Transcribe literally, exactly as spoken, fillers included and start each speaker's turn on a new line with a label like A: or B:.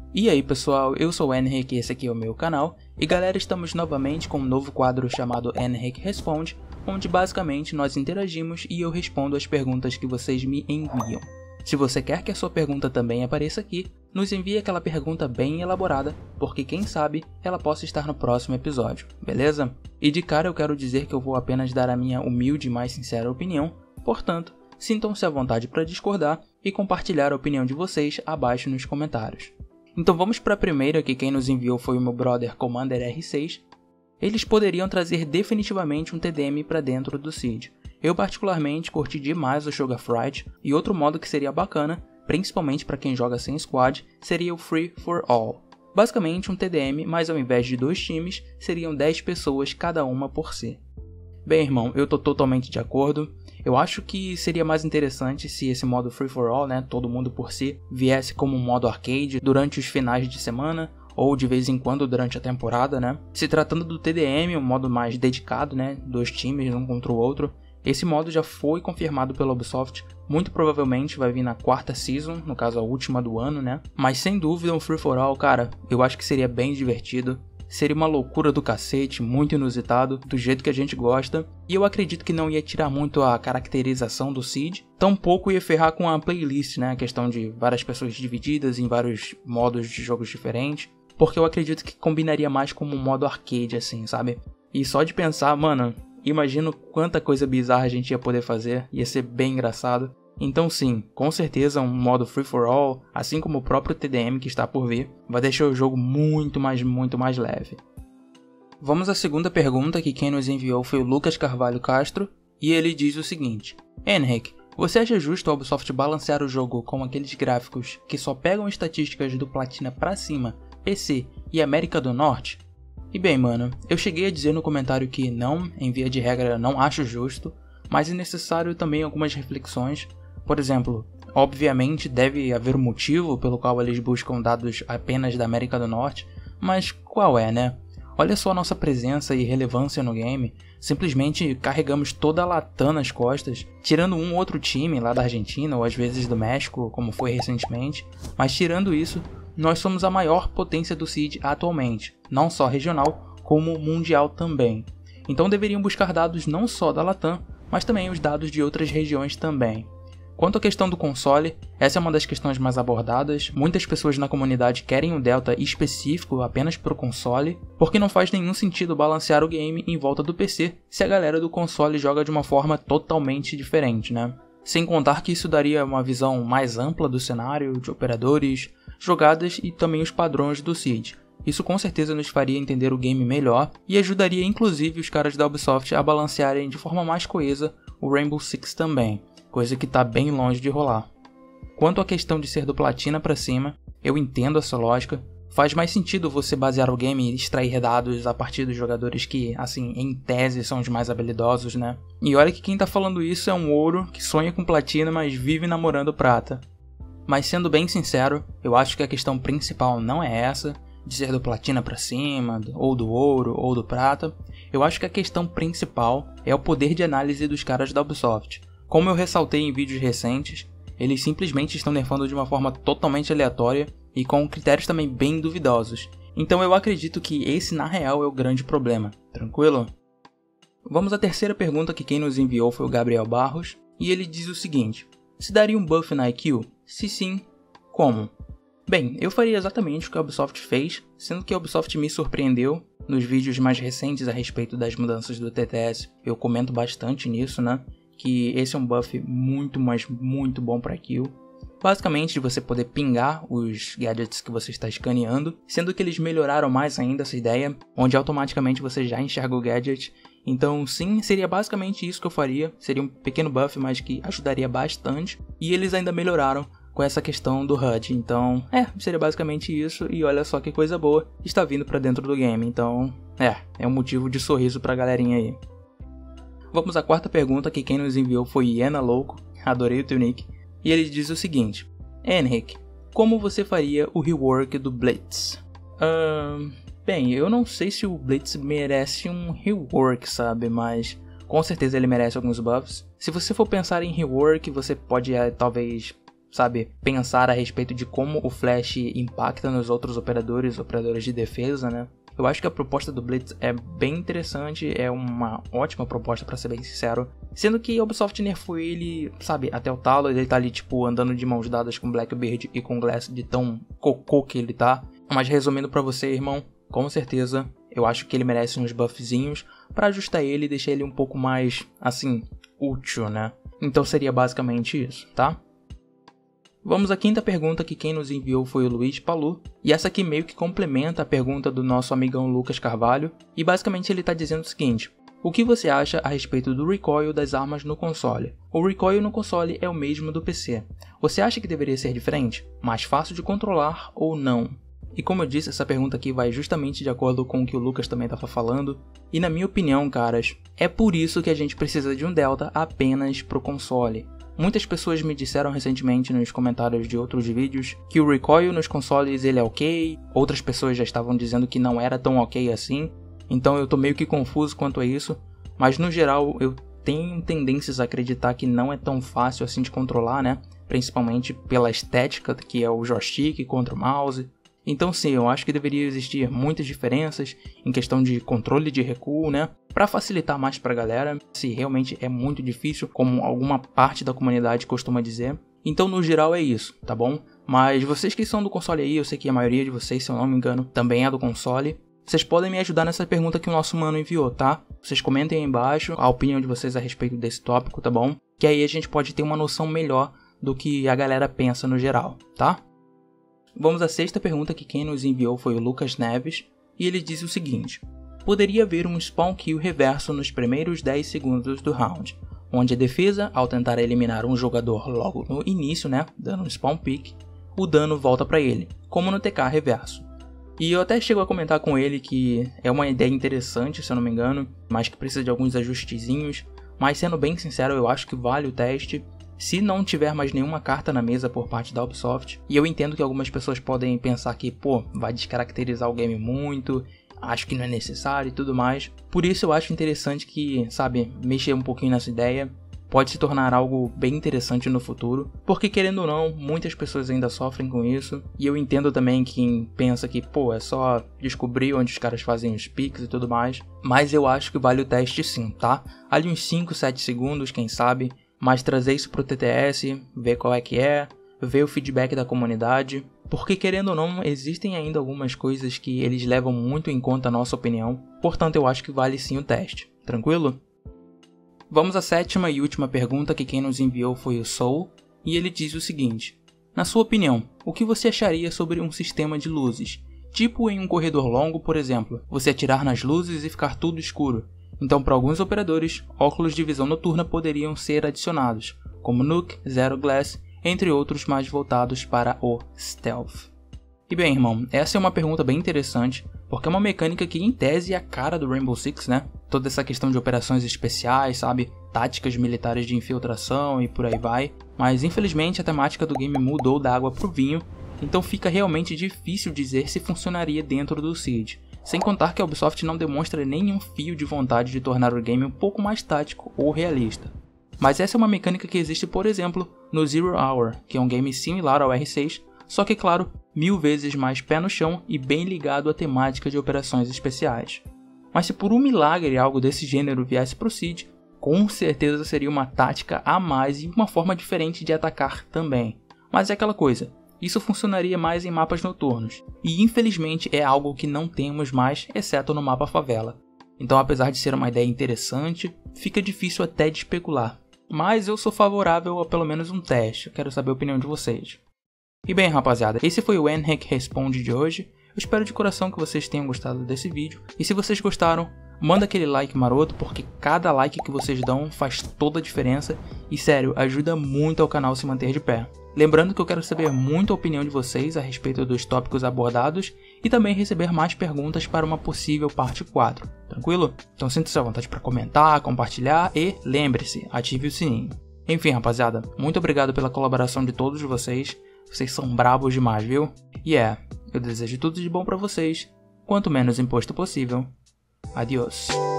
A: E aí pessoal, eu sou o Henrique e esse aqui é o meu canal. E galera, estamos novamente com um novo quadro chamado Henrique Responde, onde basicamente nós interagimos e eu respondo as perguntas que vocês me enviam. Se você quer que a sua pergunta também apareça aqui, nos envie aquela pergunta bem elaborada, porque quem sabe ela possa estar no próximo episódio, beleza? E de cara eu quero dizer que eu vou apenas dar a minha humilde e mais sincera opinião, portanto, sintam-se à vontade para discordar e compartilhar a opinião de vocês abaixo nos comentários. Então vamos para a primeira, que quem nos enviou foi o meu brother Commander R seis. Eles poderiam trazer definitivamente um T D M para dentro do Siege. Eu particularmente curti demais o Sugar Fright, e outro modo que seria bacana, principalmente para quem joga sem squad, seria o Free for All. Basicamente um T D M, mas ao invés de dois times, seriam dez pessoas cada uma por si. Bem irmão, eu tô totalmente de acordo. Eu acho que seria mais interessante se esse modo Free for All, né, todo mundo por si, viesse como um modo arcade durante os finais de semana, ou de vez em quando durante a temporada, né. Se tratando do T D M, um modo mais dedicado, né, dois times um contra o outro, esse modo já foi confirmado pela Ubisoft, muito provavelmente vai vir na quarta season, no caso a última do ano, né. Mas sem dúvida um Free for All, cara, eu acho que seria bem divertido. Seria uma loucura do cacete, muito inusitado, do jeito que a gente gosta, e eu acredito que não ia tirar muito a caracterização do Siege, tampouco ia ferrar com a playlist, né, a questão de várias pessoas divididas em vários modos de jogos diferentes, porque eu acredito que combinaria mais como um modo arcade, assim, sabe? E só de pensar, mano, imagino quanta coisa bizarra a gente ia poder fazer, ia ser bem engraçado. Então sim, com certeza um modo Free for All, assim como o próprio T D M que está por vir, vai deixar o jogo muito mais, muito mais leve. Vamos à segunda pergunta, que quem nos enviou foi o Lucas Carvalho Castro, e ele diz o seguinte: Henrique, você acha justo a Ubisoft balancear o jogo com aqueles gráficos que só pegam estatísticas do Platina pra cima, P C e América do Norte? E bem mano, eu cheguei a dizer no comentário que não, em via de regra não acho justo, mas é necessário também algumas reflexões. Por exemplo, obviamente deve haver um motivo pelo qual eles buscam dados apenas da América do Norte, mas qual é, né? Olha só a nossa presença e relevância no game, simplesmente carregamos toda a Latam nas costas, tirando um ou outro time lá da Argentina ou às vezes do México, como foi recentemente, mas tirando isso, nós somos a maior potência do Siege atualmente, não só regional, como mundial também. Então deveriam buscar dados não só da Latam, mas também os dados de outras regiões também. Quanto à questão do console, essa é uma das questões mais abordadas. Muitas pessoas na comunidade querem um Delta específico apenas para o console, porque não faz nenhum sentido balancear o game em volta do P C se a galera do console joga de uma forma totalmente diferente, né? Sem contar que isso daria uma visão mais ampla do cenário, de operadores, jogadas e também os padrões do Siege. Isso com certeza nos faria entender o game melhor e ajudaria inclusive os caras da Ubisoft a balancearem de forma mais coesa o Rainbow Six também, coisa que tá bem longe de rolar. Quanto à questão de ser do Platina pra cima, eu entendo essa lógica, faz mais sentido você basear o game e extrair dados a partir dos jogadores que, assim, em tese são os mais habilidosos, né? E olha que quem tá falando isso é um ouro que sonha com platina, mas vive namorando prata. Mas sendo bem sincero, eu acho que a questão principal não é essa, de ser do platina pra cima, ou do ouro, ou do prata. Eu acho que a questão principal é o poder de análise dos caras da Ubisoft. Como eu ressaltei em vídeos recentes, eles simplesmente estão nerfando de uma forma totalmente aleatória e com critérios também bem duvidosos. Então eu acredito que esse na real é o grande problema, tranquilo? Vamos à terceira pergunta, que quem nos enviou foi o Gabriel Barros, e ele diz o seguinte: se daria um buff na I Q? Se sim, como? Bem, eu faria exatamente o que a Ubisoft fez, sendo que a Ubisoft me surpreendeu. Nos vídeos mais recentes a respeito das mudanças do T T S, eu comento bastante nisso, né? Que esse é um buff muito, mas muito bom para kill. Basicamente de você poder pingar os gadgets que você está escaneando, sendo que eles melhoraram mais ainda essa ideia, onde automaticamente você já enxerga o gadget. Então sim, seria basicamente isso que eu faria, seria um pequeno buff, mas que ajudaria bastante, e eles ainda melhoraram com essa questão do H U D, então é, seria basicamente isso, e olha só que coisa boa está vindo para dentro do game, então é, é um motivo de sorriso pra galerinha aí. Vamos à quarta pergunta, que quem nos enviou foi Iena Louco, adorei o teu nick, e ele diz o seguinte: Henrique, como você faria o rework do Blitz? Uh, bem, eu não sei se o Blitz merece um rework, sabe, mas com certeza ele merece alguns buffs. Se você for pensar em rework, você pode uh, talvez sabe, pensar a respeito de como o Flash impacta nos outros operadores, operadores de defesa, né? Eu acho que a proposta do Blitz é bem interessante, é uma ótima proposta pra ser bem sincero. Sendo que a Ubisoft nerfou ele, sabe, até o talo, ele tá ali tipo andando de mãos dadas com Blackbeard e com Glass de tão cocô que ele tá. Mas resumindo pra você, irmão, com certeza eu acho que ele merece uns buffzinhos pra ajustar ele e deixar ele um pouco mais, assim, útil, né? Então seria basicamente isso, tá? Vamos à quinta pergunta, que quem nos enviou foi o Luiz Palu, e essa aqui meio que complementa a pergunta do nosso amigão Lucas Carvalho, e basicamente ele está dizendo o seguinte: o que você acha a respeito do recoil das armas no console? O recoil no console é o mesmo do P C. Você acha que deveria ser diferente? Mais fácil de controlar ou não? E como eu disse, essa pergunta aqui vai justamente de acordo com o que o Lucas também estava falando, e na minha opinião, caras, é por isso que a gente precisa de um Delta apenas pro console. Muitas pessoas me disseram recentemente nos comentários de outros vídeos que o recoil nos consoles ele é ok, outras pessoas já estavam dizendo que não era tão ok assim, então eu tô meio que confuso quanto a isso, mas no geral eu tenho tendências a acreditar que não é tão fácil assim de controlar, né? Principalmente pela estética que é o joystick contra o mouse. Então sim, eu acho que deveria existir muitas diferenças em questão de controle de recuo, né? Para facilitar mais pra galera, se realmente é muito difícil, como alguma parte da comunidade costuma dizer. Então no geral é isso, tá bom? Mas vocês que são do console aí, eu sei que a maioria de vocês, se eu não me engano, também é do console. Vocês podem me ajudar nessa pergunta que o nosso mano enviou, tá? Vocês comentem aí embaixo a opinião de vocês a respeito desse tópico, tá bom? Que aí a gente pode ter uma noção melhor do que a galera pensa no geral, tá? Vamos à sexta pergunta, que quem nos enviou foi o Lucas Neves, e ele diz o seguinte: poderia haver um spawn kill reverso nos primeiros dez segundos do round, onde a defesa, ao tentar eliminar um jogador logo no início, né, dando um spawn pick, o dano volta para ele, como no T K reverso. E eu até chego a comentar com ele que é uma ideia interessante, se eu não me engano, mas que precisa de alguns ajustezinhos, mas sendo bem sincero, eu acho que vale o teste. Se não tiver mais nenhuma carta na mesa por parte da Ubisoft, e eu entendo que algumas pessoas podem pensar que, pô, vai descaracterizar o game muito, acho que não é necessário e tudo mais. Por isso eu acho interessante que, sabe, mexer um pouquinho nessa ideia pode se tornar algo bem interessante no futuro, porque querendo ou não, muitas pessoas ainda sofrem com isso, e eu entendo também quem pensa que, pô, é só descobrir onde os caras fazem os picks e tudo mais, mas eu acho que vale o teste sim, tá? Ali uns cinco, sete segundos, quem sabe, mas trazer isso pro T T S, ver qual é que é, ver o feedback da comunidade, porque querendo ou não, existem ainda algumas coisas que eles levam muito em conta a nossa opinião, portanto eu acho que vale sim o teste, tranquilo? Vamos à sétima e última pergunta, que quem nos enviou foi o Soul, e ele diz o seguinte: na sua opinião, o que você acharia sobre um sistema de luzes? Tipo em um corredor longo, por exemplo, você atirar nas luzes e ficar tudo escuro. Então, para alguns operadores, óculos de visão noturna poderiam ser adicionados, como Nuke, Zero Glass, entre outros mais voltados para o Stealth. E bem, irmão, essa é uma pergunta bem interessante, porque é uma mecânica que em tese é a cara do Rainbow Six, né? Toda essa questão de operações especiais, sabe? Táticas militares de infiltração e por aí vai. Mas infelizmente a temática do game mudou da água pro vinho, então fica realmente difícil dizer se funcionaria dentro do Siege. Sem contar que a Ubisoft não demonstra nenhum fio de vontade de tornar o game um pouco mais tático ou realista. Mas essa é uma mecânica que existe, por exemplo, no Zero Hour, que é um game similar ao R seis, só que, claro, mil vezes mais pé no chão e bem ligado à temática de operações especiais. Mas se por um milagre algo desse gênero viesse pro Siege, com certeza seria uma tática a mais e uma forma diferente de atacar também. Mas é aquela coisa, isso funcionaria mais em mapas noturnos, e infelizmente é algo que não temos mais, exceto no mapa favela. Então, apesar de ser uma ideia interessante, fica difícil até de especular. Mas eu sou favorável a pelo menos um teste, quero saber a opinião de vocês. E bem, rapaziada, esse foi o NHEC Responde de hoje. Eu espero de coração que vocês tenham gostado desse vídeo, e se vocês gostaram, manda aquele like maroto, porque cada like que vocês dão faz toda a diferença, e sério, ajuda muito ao canal se manter de pé. Lembrando que eu quero saber muito a opinião de vocês a respeito dos tópicos abordados e também receber mais perguntas para uma possível parte quatro, tranquilo? Então sinta-se à vontade para comentar, compartilhar e lembre-se, ative o sininho. Enfim, rapaziada, muito obrigado pela colaboração de todos vocês, vocês são brabos demais, viu? E é, eu desejo tudo de bom para vocês, quanto menos imposto possível. Adiós.